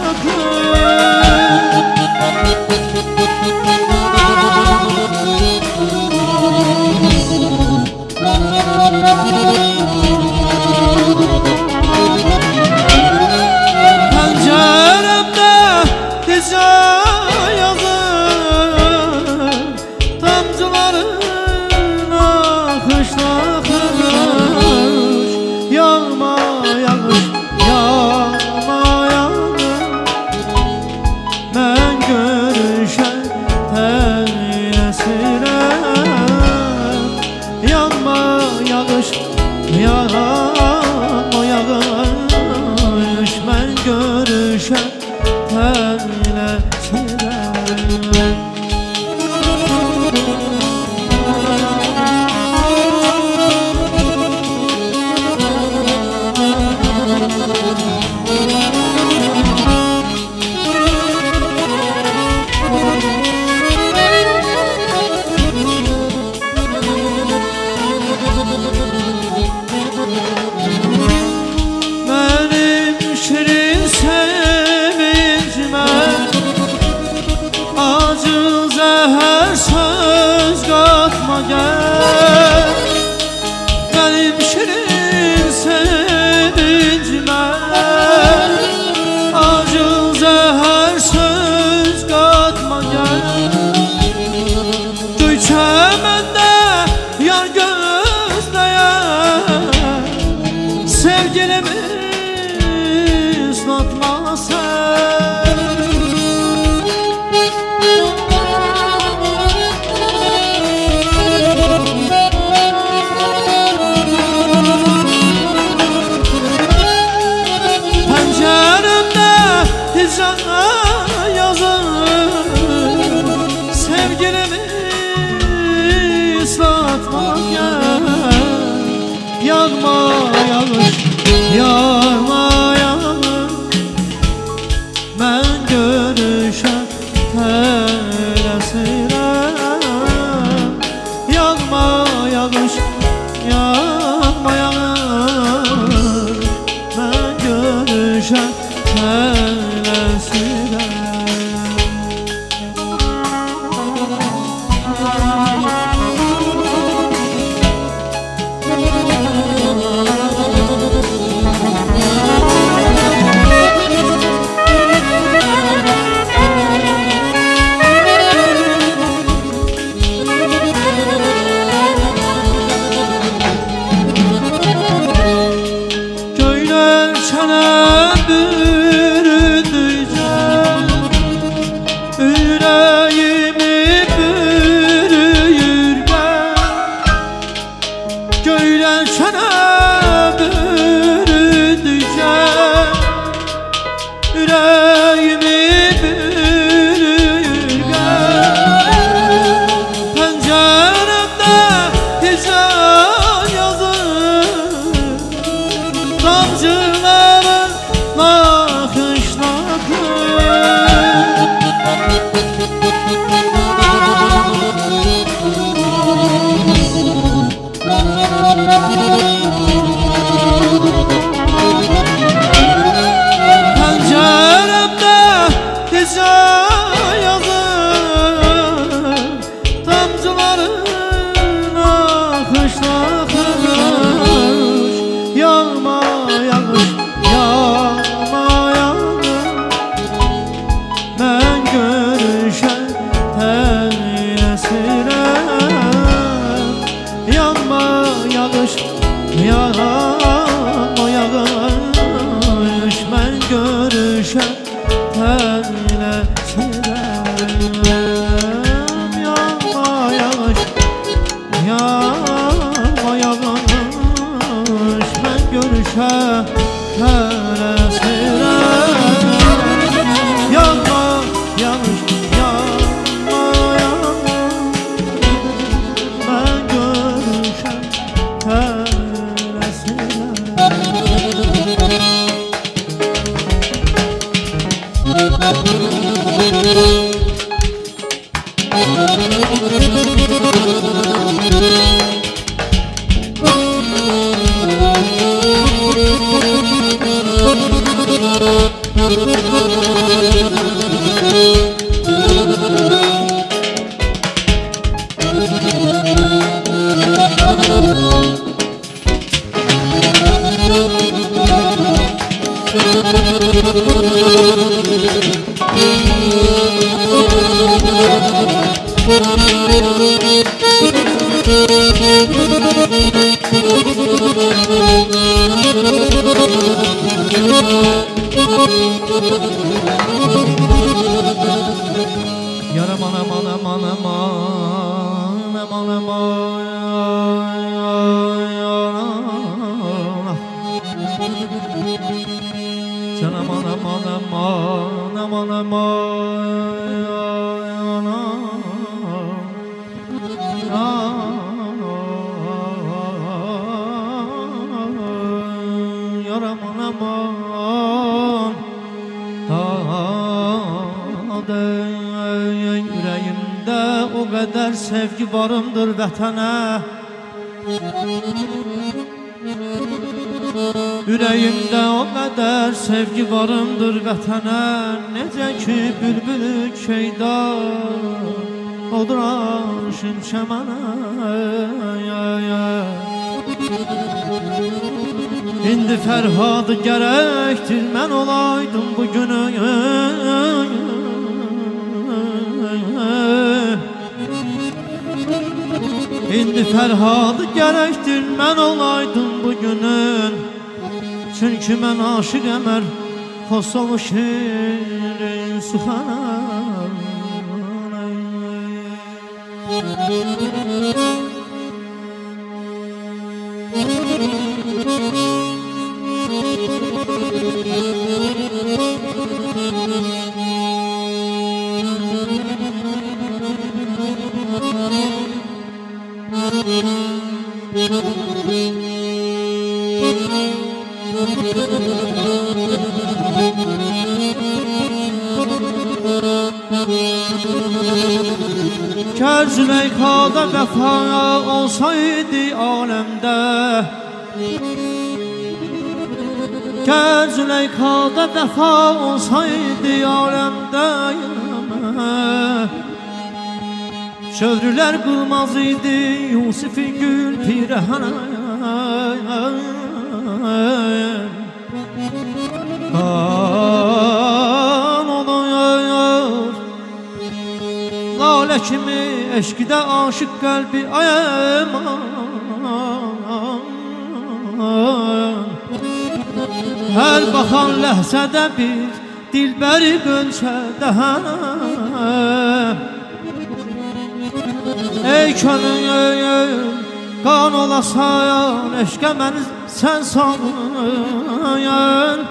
Penceremde dize yazır, damcıların akışla akış. Yağma yağış, yağma yağış, ben görüşen teylesirem. Yağma yağış, yağma yağış, ben görüşen teylesirem. Benim şirin sevincime acı zehir söz katma gel. Benim şirin sevincime acı zehir söz katma gel. Duy çemende yar gözleyen sevgilimi ıslatma sen. Penceremde hicran yazır, sevgilimi ıslatma gel. Yağma yağış, yağma yağış, ben görüşen teylesirem. Yağma yağış, yağma yağış, ben görüşen teylesirem. Köyler çene bürüdüce yüreğimi bürüyürken. Köyler çene bürüdüce yüreğimi bürüyürken. Penceremde hicran yazır, damcıların nakış nakış. Penceremde dize yazır, damcıların akış nakış. Yağma yağış, yağma yağış, ben görüşen teylesirem. Yağma yağış, yağma yağış, ben görüşen teylesirem. Yağma yağış, yağma yağış, ben görüşen teylesirem. Yağma yağış, yağma yağış, ben görüşen teylesirem. Yaram anam anam anam anam anam canam anam anam anam anam yaram anam yüreğimde o kadar sevgi varımdır vətənə. Yüreğimde o kadar sevgi varımdır vətənə. Necə ki bülbülü köydə odur aşım çəmənə. İndi Fərhadı gərəkdir mən olaydım bugünü. İndi Fərhadı gərəkdir mən olaydım bugünün. Çünkü mən aşık əmər xosolu şirin suxana. Kər Züleyka'da vəfa olsaydı aləmdə, Kər Züleyka'da vəfa olsaydı aləmdə, çövrülər qılmaz idi Yusifi gül pirəhənə. Lalə kimi eşqidə aşıq qəlbi ayəman. Hər baxan ləhzədə bir dilbəri gölçədə. Ey könül qan olasan, eşqə məni sən salın.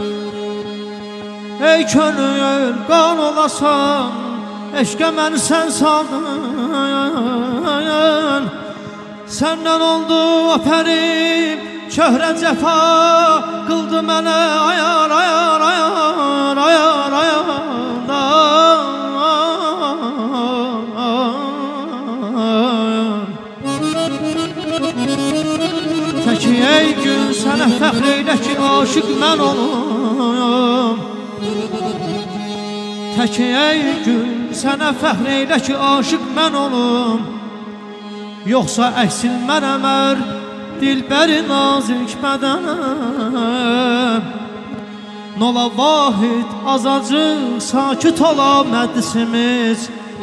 Ey könül qan olasan, eşqə məni sən saldın. Səndən oldu öpərim şöhrə cəfa, qıldı mənə ayar ayar ayar ayar ayar. Təki ey gün sənə fəxr eylə ki aşıq mən olum. Təki ey gün sənə fəxr eylə ki aşıq mən olum. Yoxsa əksilmərəm ər dilbəri nazik bədənəm. Nola vahid azacıq sakit ola məclisimiz.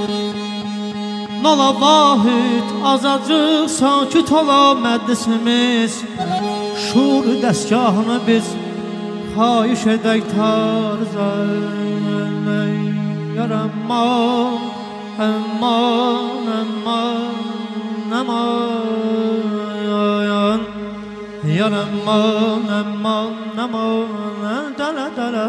Nola vahid azacıq sakit ola məclisimiz. Şur dəstgahını biz xahiş edək tarzə. Yaramman, əmman, əmman, əmman. Yaramman, əmman, əmman, dələ dələ.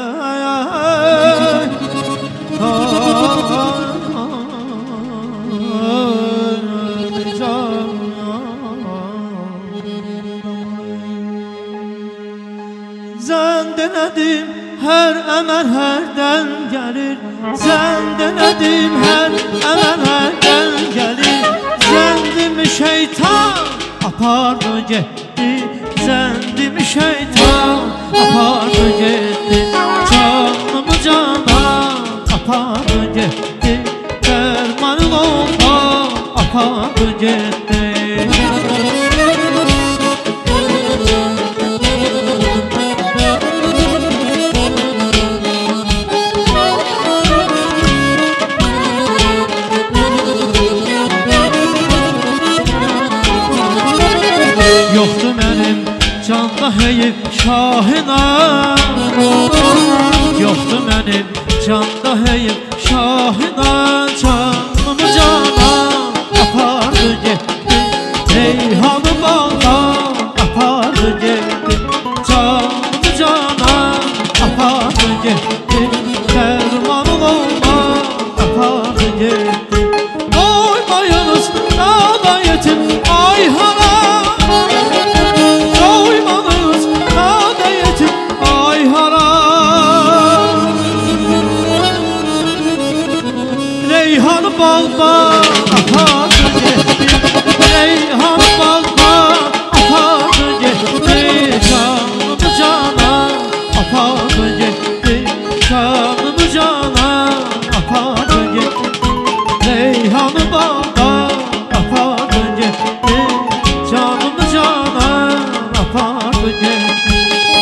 Zənd elədim hər əməl hərdən gəlir. Zənd elədim hər əməl hərdən gəlir. Zəndimi şeytan apardı getdi. Zəndimi şeytan apardı getdi. apardı getdi. Dərmanın olma apardı getdi. Yoxdur mənim canda heyif şahına. Yoxdur mənim canda heyif şahına. Canımı cana apardı getdi. Reyhanı bağda apardı getdi. Canımı cana apardı getdi. Dərmanın olma apardı getdi. Doymayınız dağda yetim ay hana. Doymanız dağda yetim ay hana. Reyhanı balda apardı getdi. Reyhanı balda apardı getdi. Canımı cana apardı getdi. Canımı cana apardı getdi. Reyhanı balda apardı getdi. Canımı cana apardı getdi.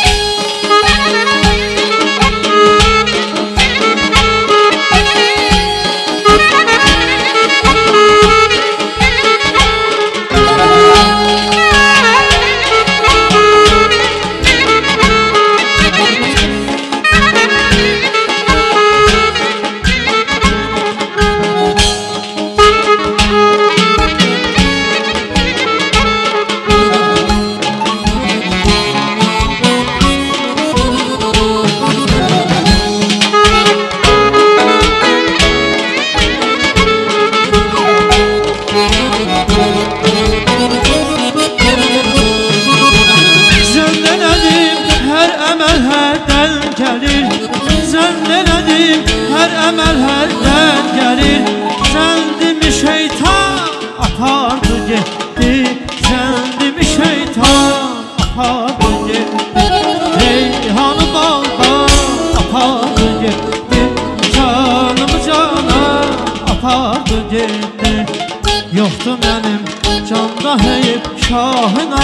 Her emel herden gelir. Zendimi şeytan apardı gitti. Zendimi şeytan apardı gitti. Reyhanı balda apardı gitti. Canımı cana apardı gitti. Yoxdur mənim canda heyif şahına.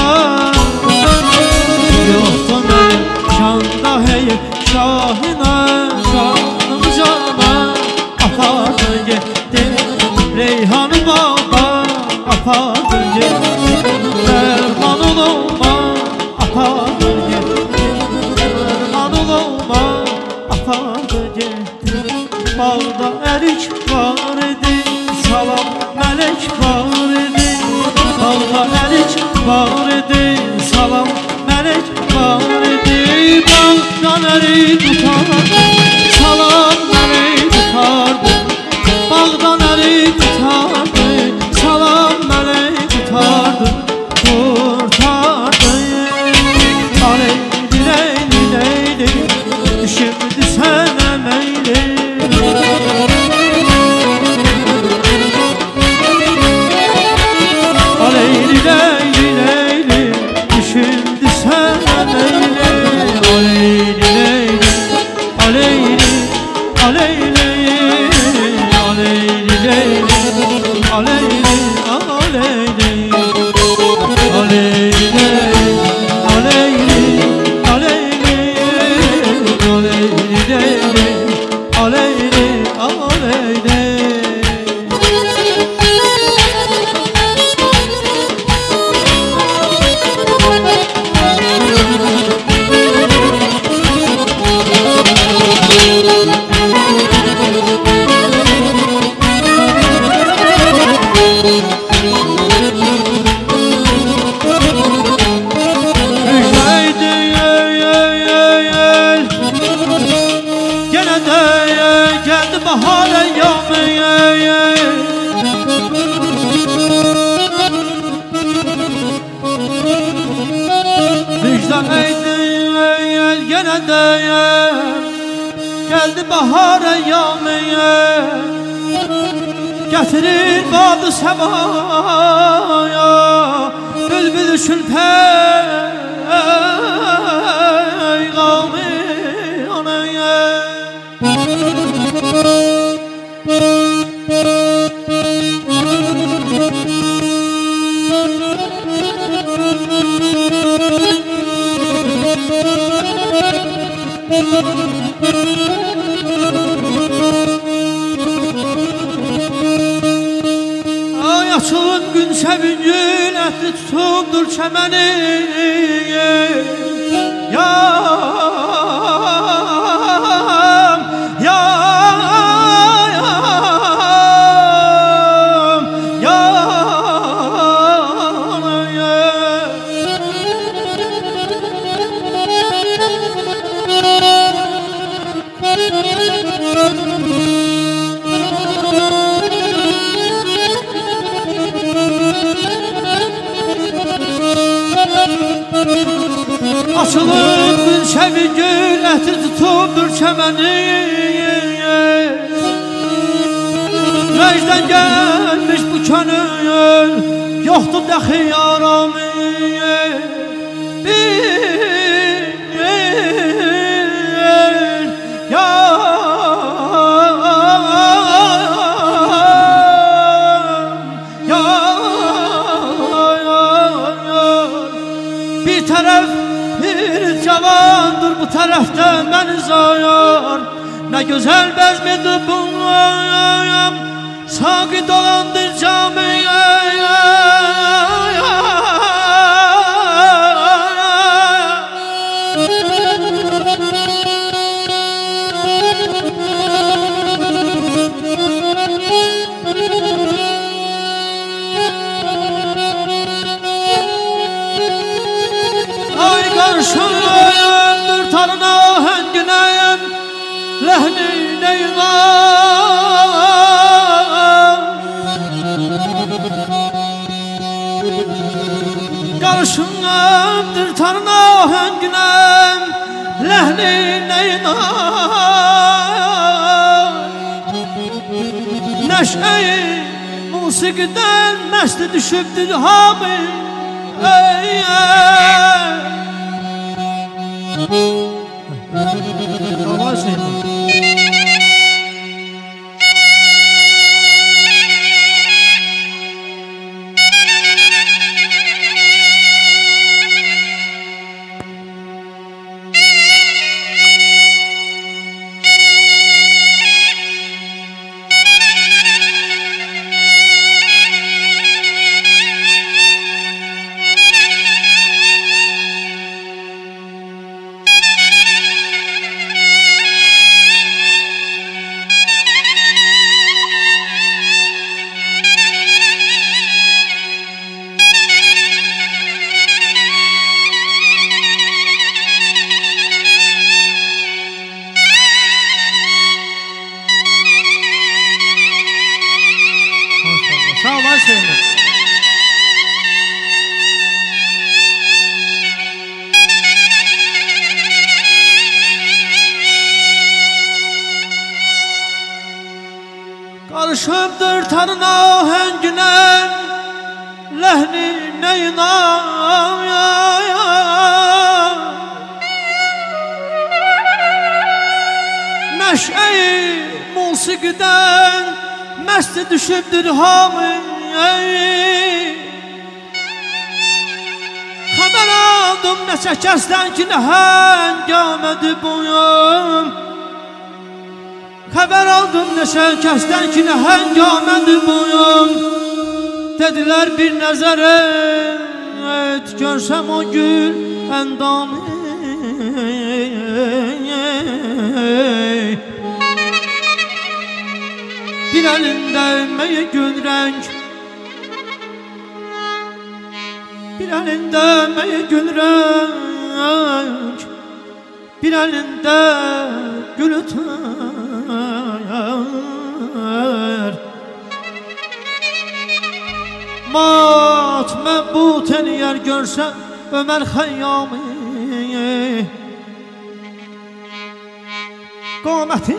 Yoxdur mənim canda heyif şahına. Canımı cana apardı getdi. Reyhanı bağda apardı getdi. Dərmanın olma apardı getdi. Dərmanın olma apardı getdi. Bağda ərik var idi. Salam mələk var idi. Bağda ərik var idi. Salam mələk var idi. Bağdan ərik tutardı. Salam mələk tutardı. Bağdan ərik tutardı. Salam mələk tutardı. Kurtardı. Aleyli leyli leyli. Düşürdü sənə meyli. Aleyli leyli leyli. Düşürdü sənə meyli. Aleyli leyli. Aleyli. Aleyli. Aleyli leyli. Aleyli. Aleyli. Aleyli. Aleyli. Aleyli. Aleyli. Aleyli. Geldi bahar eyyamıya. Getirir badı semaya. Bülbül üçün peygamı anaya. Ay açılın gün sevincin ətli tutubdur çəməni. Açılıb bir sevgil ətri tutubdur çəməni. Vəcdən gəlmiş bu könül yoxdur dəxi yaramı. Bir tərəf bir cavandır, bu tərəfdə məni zayar. Nə gözəl bəzmidir bunlar, saqi dolandır camiyə. Qarşıyımdır tarına hənginəyim, ləhni neylan. Qarşıyımdır tarına hənginəyim, ləhni neylan. Nəşəyi musiqidən məsti düşübdür hamı. Ey Allah seni. Sağ ol Ayşe'm. Karışıptır tanına henginen, lehni neynan. Neşe-i musiqiden məsti düşübdür hamı. Xəbər aldım neçə kəsdən ki, nə həngamədi boyum. Xəbər aldım neçə kəsdən ki, nə həngamədi boyum. Dedilər bir nəzər et, görsəm o gül əndamı. Bir əlində əməyə gül rəng, bir əlində əməyə gül rəng, bir əlində gül ötər. Mat məbut eləyər görsə Ömər Xəyyamı. Qaməti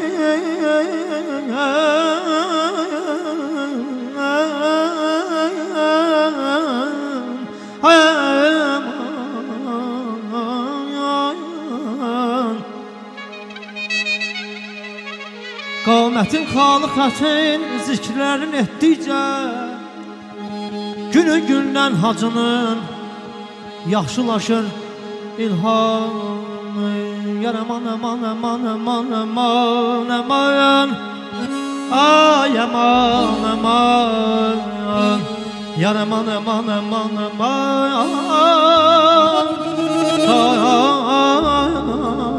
Qamətin xalqətin zikirlərin etdikcə günü gündən hacının yaxşılaşır ilhamı. yar aman aman aman aman aman aman. Ay aman aman, yar aman aman aman aman.